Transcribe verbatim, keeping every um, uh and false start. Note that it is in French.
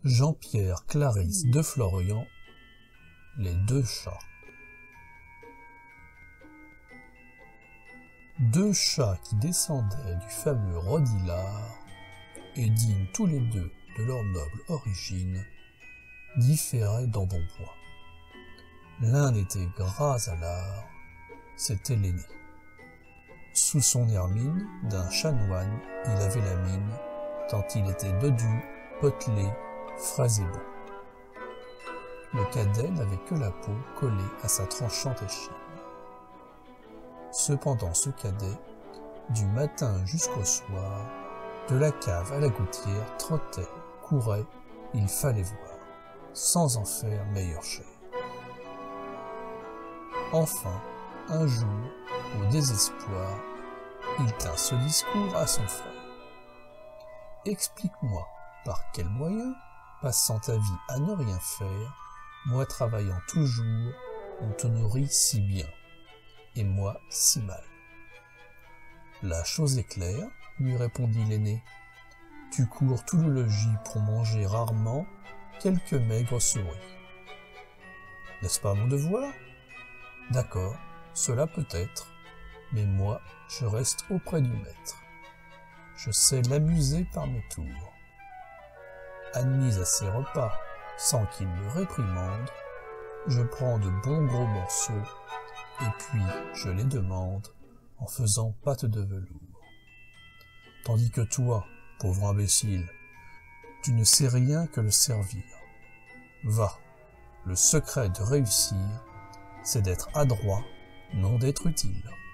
Jean-Pierre Clarisse de Florian, les deux chats. Deux chats qui descendaient du fameux Rodilard, et dignes tous les deux de leur noble origine, différaient d'embonpoint. L'un était gras à lard, c'était l'aîné. Sous son hermine d'un chanoine, il avait la mine, tant il était dodu, potelé, frais et beau. Le cadet n'avait que la peau collée à sa tranchante échine. Cependant ce cadet, du matin jusqu'au soir, de la cave à la gouttière, trottait, courait, il fallait voir, sans en faire meilleure chair. Enfin, un jour, au désespoir, il tint ce discours à son frère. « Explique-moi, par quel moyen, passant ta vie à ne rien faire, moi travaillant toujours, on te nourrit si bien, et moi si mal. » « La chose est claire, lui répondit l'aîné. Tu cours tout le logis pour manger rarement quelques maigres souris. N'est-ce pas mon devoir? D'accord, cela peut être, mais moi, je reste auprès du maître. Je sais l'amuser par mes tours. Admis à ses repas, sans qu'il me réprimande, je prends de bons gros morceaux, et puis je les demande, en faisant pâte de velours. Tandis que toi, pauvre imbécile, tu ne sais rien que le servir. Va, le secret de réussir, c'est d'être adroit, non d'être utile.